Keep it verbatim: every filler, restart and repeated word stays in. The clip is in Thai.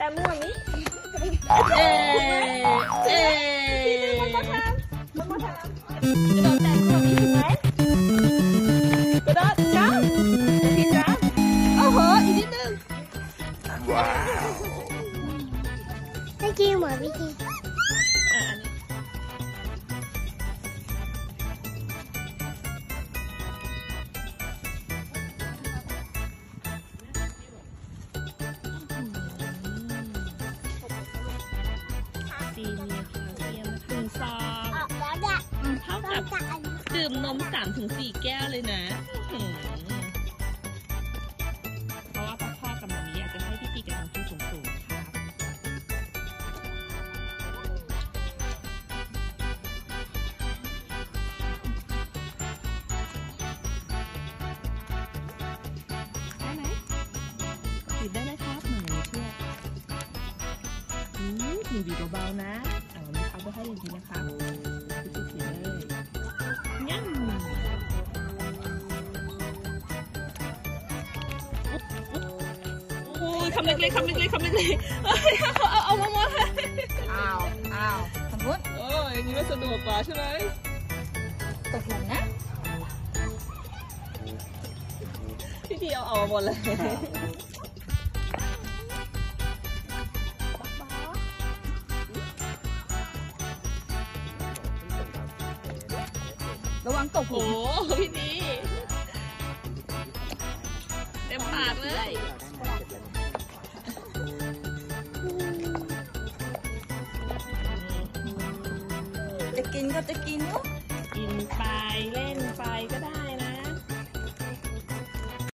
แต่มั่วมิเอ๊เอ๊มันมาทำมันมาทำกระโดดแต่มั่วมิถูกไหมกระโดดจ้ำพี่จ้ำโอ้โหอีกนิดนึงว้าวไม่จริงเหมือนพี่จริงซีเนียคาเทียมถึงซองเท่ากับดื่มนมสามถึงสี่แก้วเลยนะเพราะว่าพ่อกับมามีอยากจะให้พี่ปีกับน้องพี่สูงสูงครับได้ไหมติดได้เลยครับเหมือนในเชือกอืมถือบีบเบาๆนะเอาไม่เอาไปให้อย่างนี้นะครับพี่ถือเลยงั้นโอ้ยคำเล็กๆคำเล็กๆคำเล็กๆเอาเอาเอามาหมดเลยอ้าวอ้าวสมมติโอ้ยอย่างนี้มันสะดวกกว่าใช่ไหมตกหลุมนะพี่ทีเอาเอามาหมดเลยระวังตกหลุโอ้มพี่ดีเต็มปากเลยจะกินก็จะกินเนาะ